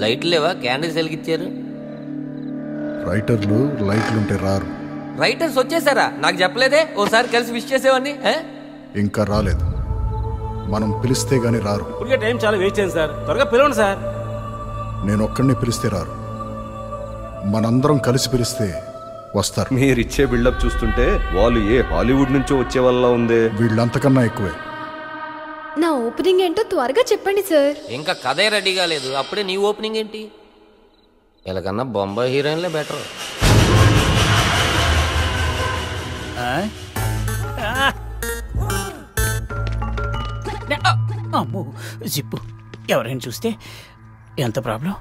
లైట్లు లేవా? క్యాండిల్స్ వెలిగించారు. రైటర్లు లైట్లుంటే రారు. రైటర్స్ వచ్చేసారా? నాకు చెప్పలేదే. ఓసారి కలిసి విష్ చేసేవాడిని. ఇంకా రాలేదు. మనం పిలిస్తే గానీ రారు. ఇప్పటికే టైం చాలా వేస్ట్ అయింది సార్, త్వరగా పిలవండి సార్. నేను ఒక్కడిని పిలిస్తే రారు, మనందరం కలిసి పిలిస్తే వస్తారు. మీరిచ్చే బిల్డప్ చూస్తుంటే వాళ్ళు ఏ హాలీవుడ్ నుంచో వచ్చే వల్ల ఉంది. వీళ్ళంతకన్నా ఎక్కువే. నా ఓపెనింగ్ ఏంటో త్వరగా చెప్పండి సార్. ఇంకా కథే రెడీగా లేదు, అప్పుడే నీ ఓపెనింగ్ ఏంటి? వీళ్ళకన్నా బొంబాయి హీరోయిన్లే బెటర్. అమ్మో జిప్పు, ఎవరైనా చూస్తే ఎంత problem.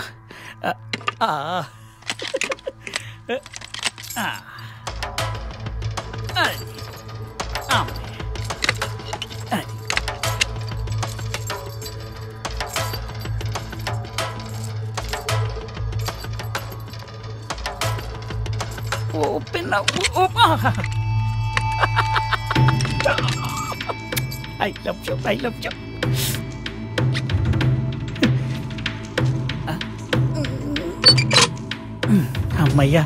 Open I love you. అమ్మయ్యా,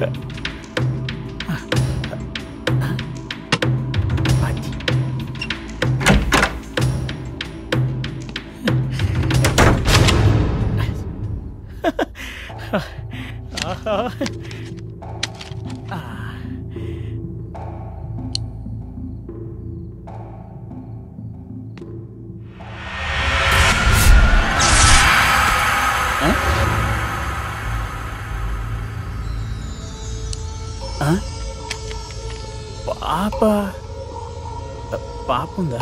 పాప ఉందా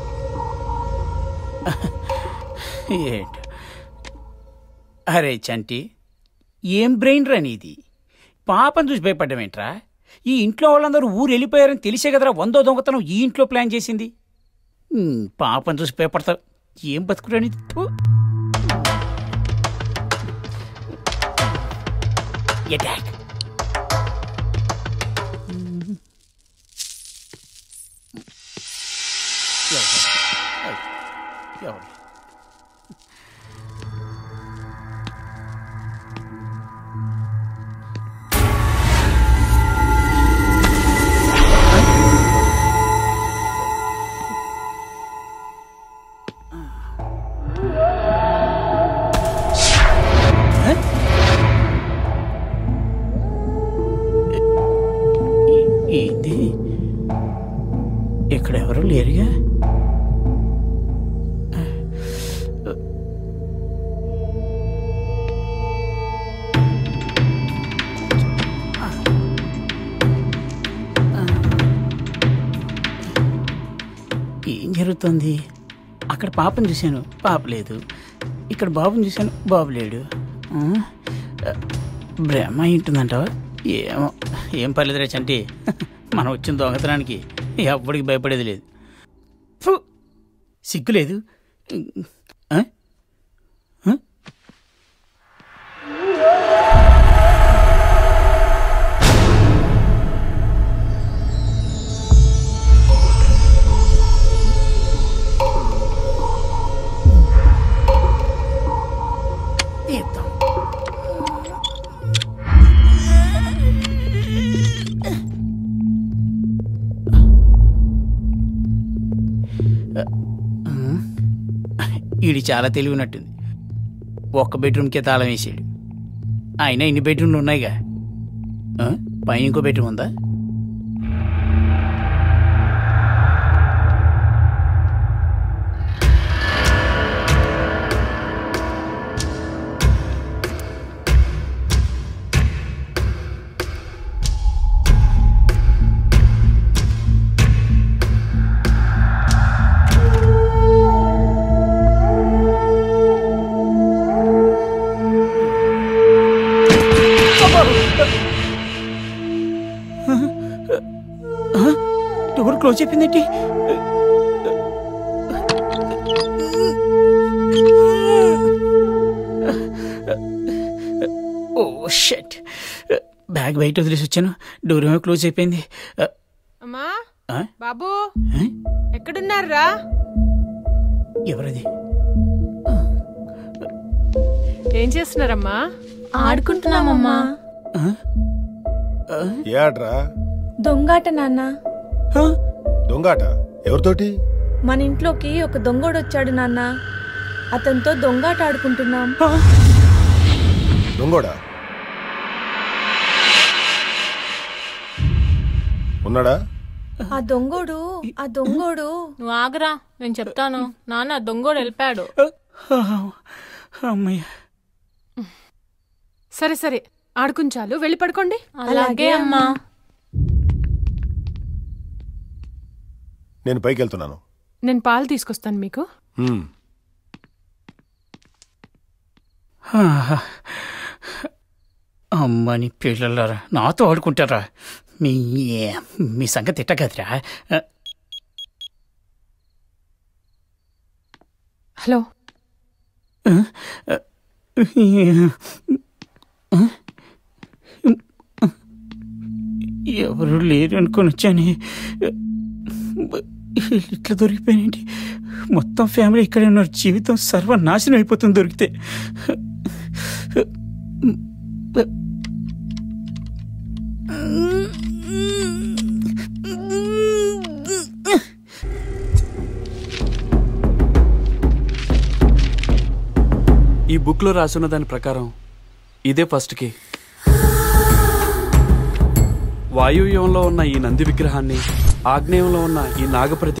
ఏంటి? అరే చంటి, ఏం బ్రెయిన్ రా నీది? పాపను చూసి భయపడ్డామేంట్రా? ఈ ఇంట్లో వాళ్ళందరూ ఊరు వెళ్ళిపోయారని తెలిసే కదరా 100 దొంగతనం ఈ ఇంట్లో ప్లాన్ చేసింది. పాపను చూసి భయపడతావు, ఏం బతుకురా నీది? అటాక్. ఏంది? ఇక్కడ ఎవరు లేరుగా? ఏం జరుగుతుంది? అక్కడ పాపను చూశాను, పాప లేదు. ఇక్కడ బాబుని చూశాను, బాబు లేడు. బ్రహ్మ ఉంటుందంటావా? ఏమో, ఏం పర్లేదురా చంటి, మనం వచ్చిన దొంగతనానికి ఎవ్వడికి భయపడేది లేదు. సిగ్గు లేదు. వీడి చాలా తెలివినట్టుంది. ఒక్క బెడ్రూమ్కే తాళం వేసాడు. అయినా ఇన్ని బెడ్రూమ్లు ఉన్నాయిగా, పైన ఇంకో బెడ్రూమ్ ఉందా? డోర్ క్లోజ్ అయిపోయిందేంటి? ఓ షట్, బ్యాగ్ బయట వదిలేసి వచ్చాను, డోర్ ఏమో క్లోజ్ అయిపోయింది. అమ్మా బాబు, ఎక్కడున్నారా? ఎవరది? ఏం చేస్తున్నారమ్మా? ఆడుకుంటున్నామమ్మా. ఏ ఆటరా? దొంగాట నాన్న. దొంగాట? ఎవరితోటి? మన ఇంట్లోకి ఒక దొంగోడు వచ్చాడు నాన్న. అతనితో దొంగాట ఆడుకుంటున్నాం. దొంగోడా? ఉన్నాడా? ఆ దొంగోడు నువ్వు ఆగరా, నేను చెప్తాను. నాన్న దొంగోడు వెళ్ళిపోయాడు. అమ్మయ్య. సరే సరే ఆడుకుంచాలు, వెళ్ళి పడుకోండి. అలాగే అమ్మా. నేను పైకి వెళ్తున్నాను. నేను పాలు తీసుకొస్తాను మీకు. అమ్మని పిల్లలరా నాతో ఆడుకుంటారా? మీ సంగతి తిట్టగదిరా. హలో, ఎవరు లేరు అనుకొని వచ్చాను. ఇట్లా దొరికిపోయానండి. మొత్తం ఫ్యామిలీ ఇక్కడే ఉన్నారు. జీవితం సర్వనాశనం అయిపోతుంది దొరికితే. ఈ బుక్లో రాసున్న దాని ప్రకారం ఇదే ఫస్ట్కి. వాయువ్యంలో ఉన్న ఈ నంది విగ్రహాన్ని, ఆగ్నేయంలో ఉన్న ఈ నాగప్రతి